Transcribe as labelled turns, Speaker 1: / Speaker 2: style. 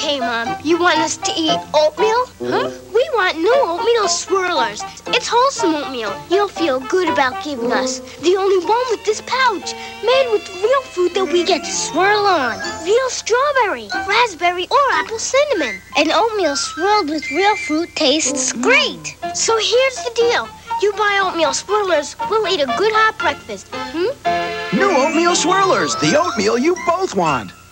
Speaker 1: Okay, Mom. You want us to eat oatmeal? Huh? We want new oatmeal swirlers. It's wholesome oatmeal. You'll feel good about giving us. The only one with this pouch. Made with real fruit that we get to swirl on. Real strawberry, raspberry, or apple cinnamon. And oatmeal swirled with real fruit tastes great. So here's the deal. You buy oatmeal swirlers, we'll eat a good hot breakfast.
Speaker 2: New oatmeal swirlers, the oatmeal you both want.